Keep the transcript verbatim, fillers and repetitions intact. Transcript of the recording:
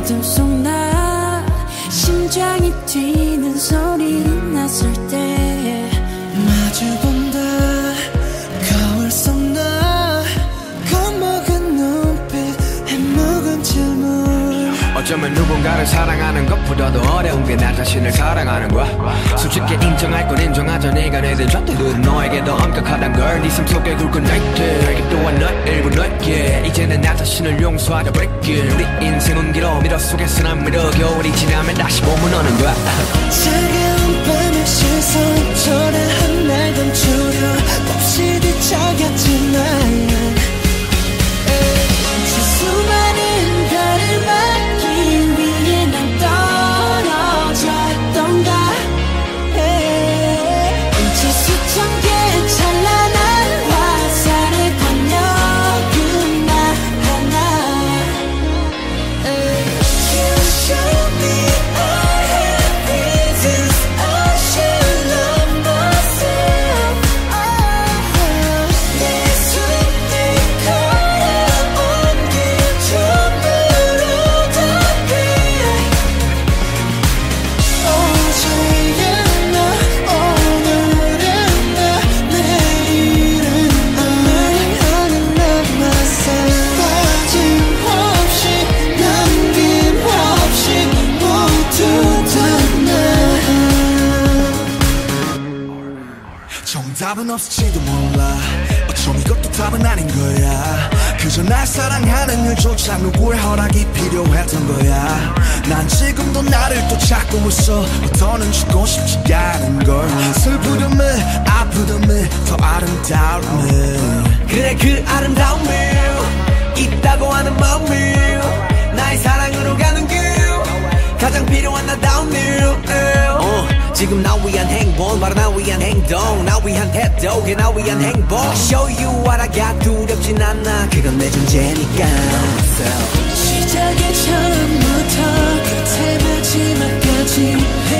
어둠 속 나 심장이 뛰는 소리는 났을 때 마주본다 거울 속 나 겁먹은 눈빛 해묵은 질문 어쩌면 누군가를 사랑하는 것보다도 어려운 게 나 자신을 사랑하는 거야. 솔직히 인정할 건 인정하자. 네가 내든 잣대들은 너에게 더 엄격하단 걸. 네 삶 속에 굵은 나이트 알게 또한 널 일부 넓게 이제는 나 자신을 용서하자 break. 우리 인생은 길어 미러 속에서 난 미러 겨울이 지나면 다시 봄은 오는 거야. 차가운 밤의 시선 초라한 날 감추려 몹시 뒤척였지만 수많은 별을 막기 위해 난 떨어졌던가. 이제 수천 개의 찬란한 화살의 권력은 나 하나. You show me I have reasons I should love myself. 내 손에 가려온 길 전부로 덮인 어제의 나 오늘의 나 내일은 나 love myself. 빠짐없이 남김없이 모두 다 나. 정답은 없을지도 몰라. 어쩜 이것도 답은 아닌 거야. 그저 날 사랑하는 일조차 누구의 허락이 필요했던 거야. 난 지금도 나를 또 찾고 있어. 더는 죽고 싶지 않은 걸. 슬프듬을 아프듬을 더 아름다움을. 그래 그 아름다움을 있다고 하는 마음을 나의 사랑으로 가는 길 가장 필요한 나다운 일. 어, 지금 나 위한 행복 바로 나 위한 행동 나 위한 태도 그게 나 위한 행복. Show you what I got 두렵진 않아 그건 내 존재니까. 시작의 처음부터 끝의 마지막까지